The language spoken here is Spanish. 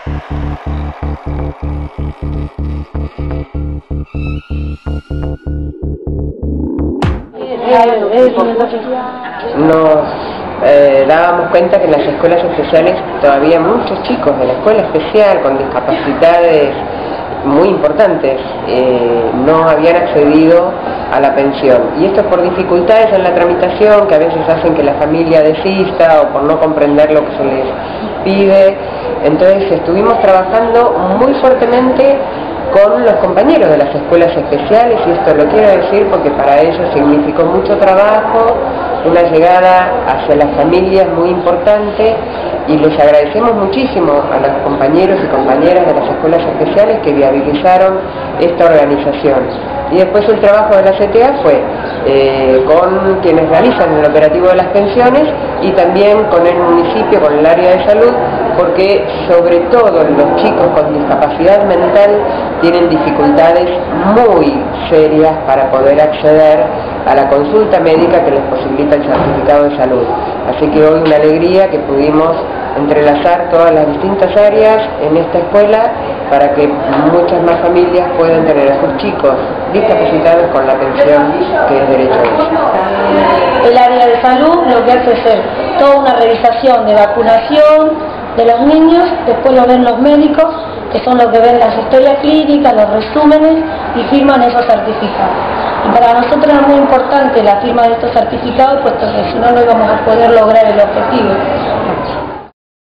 Nos dábamos cuenta que en las escuelas especiales todavía muchos chicos de la escuela especial con discapacidades muy importantes no habían accedido a la pensión, y esto por dificultades en la tramitación que a veces hacen que la familia desista o por no comprender lo que se les pide. Entonces estuvimos trabajando muy fuertemente con los compañeros de las escuelas especiales, y esto lo quiero decir porque para ellos significó mucho trabajo, una llegada hacia las familias muy importante, y les agradecemos muchísimo a los compañeros y compañeras de las escuelas especiales que viabilizaron esta organización. Y después el trabajo de la CTA fue con quienes realizan el operativo de las pensiones y también con el municipio, con el área de salud, porque sobre todo los chicos con discapacidad mental tienen dificultades muy serias para poder acceder a la consulta médica que les posibilita el certificado de salud. Así que hoy una alegría que pudimos entrelazar todas las distintas áreas en esta escuela para que muchas más familias puedan tener a sus chicos discapacitados con la pensión que es derecho a ellos. El área de salud lo que hace es hacer toda una revisación de vacunación de los niños, después lo ven los médicos, que son los que ven las historias clínicas, los resúmenes y firman esos certificados. Y para nosotros es muy importante la firma de estos certificados, puesto que si no, no íbamos a poder lograr el objetivo.